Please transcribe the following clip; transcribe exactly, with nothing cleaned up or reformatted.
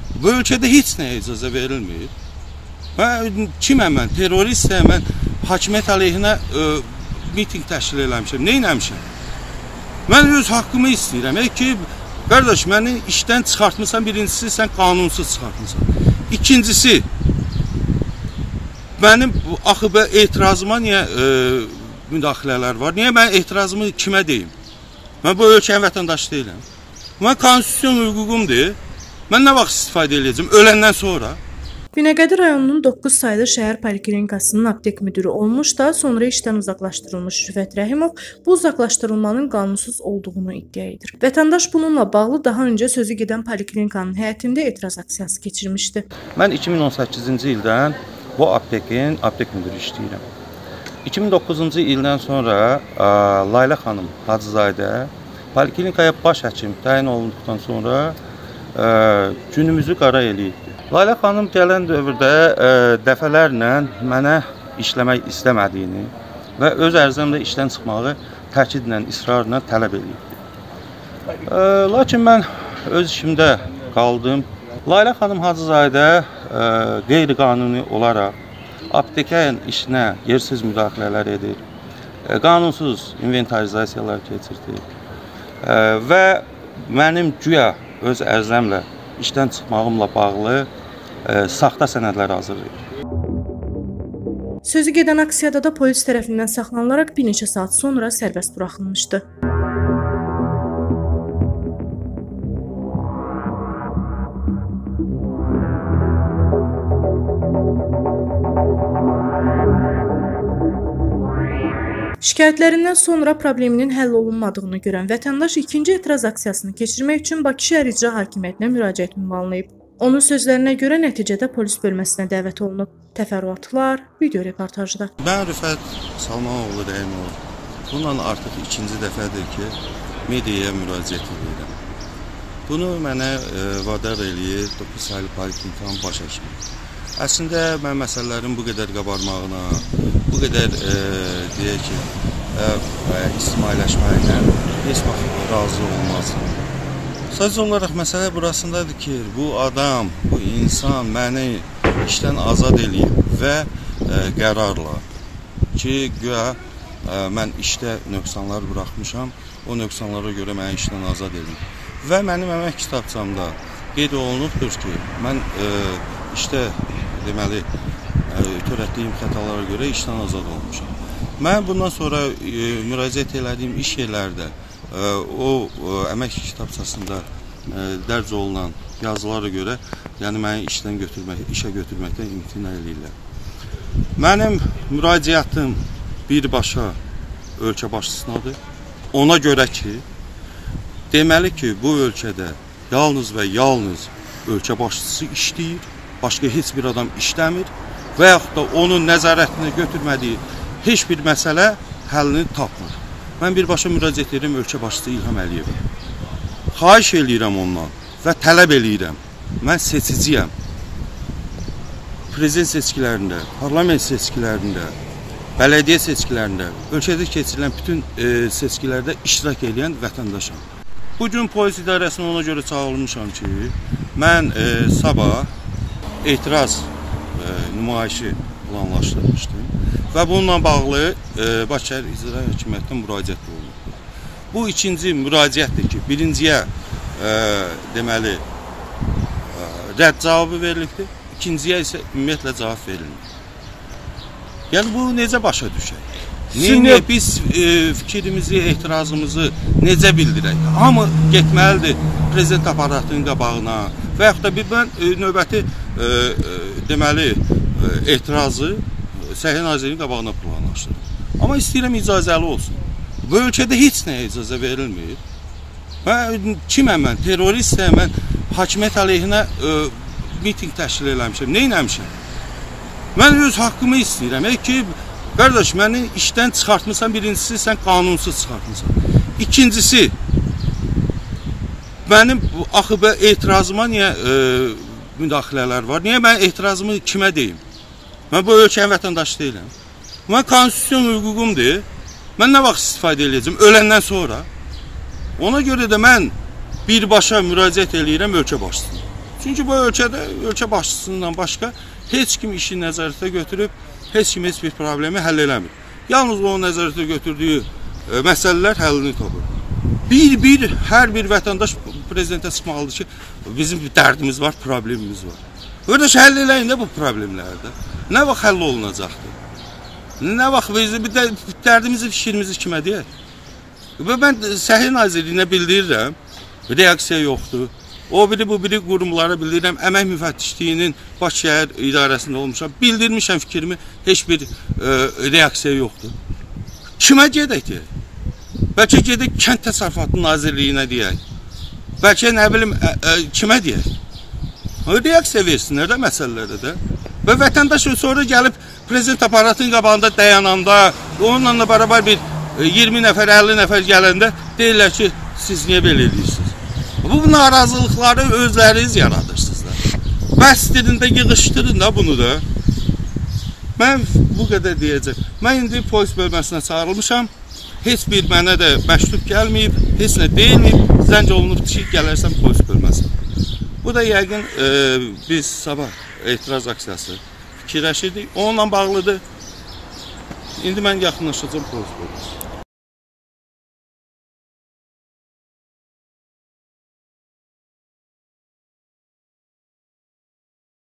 Bu ölkədə heç nəyə icazə verilmir. Mən kiməm mən? Terroristəm, mən hakimiyyət əleyhinə ə, miting təşkil eləmişəm. Nə eləmişəm? Mən öz haqqımı istəyirəm. Ey ki, qardaş, məni işdən çıxartmısan, birincisi sən qanunsuz çıxartmısan. İkincisi, mənim axı etirazıma niyə ə, müdaxilələr var? Niyə mən etirazımı kimə deyim? Mən bu ölkənin vətəndaşı deyiləm. Mən konstitusiyon hüququmdur. Mən nə vaxt istifadə edəcəm? Öləndən sonra. Binəqədi rayonunun doqquz saylı şəhər poliklinikasının aptek müdürü olmuş da sonra işdən uzaqlaşdırılmış Rüfət Rəhimov bu uzaqlaşdırılmanın qanunsuz olduğunu iddia edir. Vətəndaş bununla bağlı daha öncə sözü gedən poliklinikanın həyətində etiraz aksiyası keçirmişdi. Mən iki min on səkkizinci ildən bu aptekin aptek müdürü işləyirəm. iki min doqquzuncu ildən sonra ə, Layla xanım Hacızadə poliklinikaya baş həkim təyin olunduqdan sonra ə, günümüzü qara eləyibdi. Layla xanım gələn dövrdə ə, dəfələrlə mənə işləmək istəmədiyini və öz ərzəmdə işdən çıxmağı təkidlə, israrla tələb edibdi. Ə, lakin mən öz işimdə qaldım. Layla xanım Hacızadə ə, qeyri-qanuni olaraq aptekin işinə yersiz müdaxilələr edir, ə, qanunsuz inventarizasiyalar keçirdi ə, və mənim güya öz ərzəmlə işdən çıxmağımla bağlı ə, saxta sənədlər hazırlayır. Sözü gedən aksiyada da polis tərəfindən saxlanılaraq bir neçə saat sonra sərbəst buraxılmışdı. Şikayətlərindən sonra probleminin həll olunmadığını görən vətəndaş ikinci etiraz aksiyasını keçirmək üçün Bakı Şəhər İcra Hakimiyyətinə müraciət ünvanlayıb. Onun sözlərinə görə nəticədə polis bölməsinə dəvət olunub. Təfərrüatlar video reportajda. Mən Rüfət Salmanoğlu Rəhimov. Bundan artıq ikinci dəfədir ki, mediaya müraciət edirəm. Bunu mənə e, vadar eləyir doqquz saylı poliklinikanın baş həkimi. Əslində mən məsələlərin bu qədər qabarmağına, bu qədər e, deyək ki, e, ictimailəşməklə heç vaxt razı olmazdım. Sadəcə olaraq məsələ burasındadır ki, bu adam, bu insan məni işdən azad eləyib və e, qərarla ki, güya e, mən işdə nöqsanlar buraxmışam, o nöqsanlara görə məni işdən azad edib. Və mənim əmək kitabçamda qeyd olunubdur ki, mən e, işdə deməli, törətdiyim xətalara görə işdən azad olmuşam. Mən bundan sonra e, müraciət elədiyim iş yerlərdə e, o e, əmək kitabçasında e, dərc olunan yazılara görə, yəni məni işdən götürmək, işə götürməkdən imtina edirlər. Mənim müraciətim birbaşa ölkə başçısınadır. Ona görə ki, deməli ki, bu ölkədə yalnız və yalnız ölkə başçısı işləyir, başqa heç bir adam işləmir və yaxud da onun nəzarətinə götürmədiyi heç bir məsələ həllini tapmır. Mən birbaşa müraciət edirəm ölkə başçısı İlham Əliyevə. Xahiş eləyirəm ondan və tələb eləyirəm. Mən seçiciyəm. Prezident seçkilərində, parlament seçkilərində, bələdiyyə seçkilərində, ölkədə keçirilən bütün e, seçkilərdə iştirak edən vətəndaşam. Bugün polis idarəsinə ona görə çağırılmışam ki, mən e, sabah etiraz e, nümayişi planlaşdırmışdım və bununla bağlı e, Bakı Şəhər İcra Hakimiyyətinə müraciət olunubdur. Bu ikinci müraciətdir ki, birinciyə e, deməli e, rədd cavabı verilibdir, ikinciyə isə ümumiyyətlə cavab verilmir. Yəni bu necə başa düşək? Niyə biz e, fikrimizi, etirazımızı necə bildirək? Hamı getməlidir prezident aparatının qabağına və yaxud da bir mən e, növbəti e, e, deməli e, etirazı Səhiyyə Nazirinin qabağına planlaşdırır. Amma istəyirəm icazəli olsun. Bu ölkədə heç nəyə icazə verilmir. Mən kiməm mən? Terroristəm, mən hakimiyyət əleyhinə e, miting təşkil eləmişəm. Nə eləmişəm? Mən öz haqqımı istəyirəm. Ey ki, qardaş, məni işdən çıxartmısan, birincisi sən qanunsuz çıxartmısan. İkincisi, mənim axı etirazıma niyə e, müdaxilələr var? Niyə mən etirazımı kimə deyim? Mən bu ölkənin vətəndaşı deyiləm. Mən konstitusiyon hüququmdur. Mən nə vaxt istifadə edəcəm? Öləndən sonra. Ona görə də mən birbaşa müraciət eləyirəm ölkə başçısına Çünki bu ölkədə ölkə başçısından başqa heç kim işi nəzarətə götürüb, heç kim heç bir problemi həll eləmir. Yalnız o nəzarətə götürdüyü e, məsələlər həllini tapır. Bir-bir hər bir vətəndaş prezidentə çıxmalıdır ki, bizim bir dərdimiz var, problemimiz var. Öyle həll eləyin də bu problemlərdə. Nə vaxt həll olunacaqdır? Nə vaxt bizim bir də dərdimizi, fikrimizi kimə deyək? Və mən Səhiyyə Nazirliyinə bildirirəm, reaksiya yoxdur. O biri bu biri qurumlara bildirirəm, əmək müfəttişliyinin Bakı şəhər idarəsində olmuşam, bildirmişəm fikrimi, heç bir e, reaksiya yoxdur. Kimə gedək deyək? Bəlkə gedək Kənd Təsərrüfatı Nazirliyinə deyək. Bəlkə nə bilim ə, ə, kimə deyək? Reaksiya versinlər də məsələlərdə də. Və vətəndaş sonra gəlib prezident aparatının qabağında dayananda, onunla bərabər bir iyirmi nəfər, əlli nəfər gələndə deyirlər ki, siz niyə belə edirsiniz? Bu narazılıqları özləriniz yaradırsınız da. Bəs dilində yığışdırın da bunu da. Mən bu qədər deyəcəm. Mən indi polis bölməsinə çağırılmışam. Heç bir mənə də məktub gəlməyib, heç nə deyilməyib. Zəng olunub ki, gələrsən polis bölməsinə. Bu da yəqin e, biz sabah etiraz aksiyası fikirləşirdik. Onunla bağlıdır. İndi mən yaxınlaşacağım polis bölməsinə.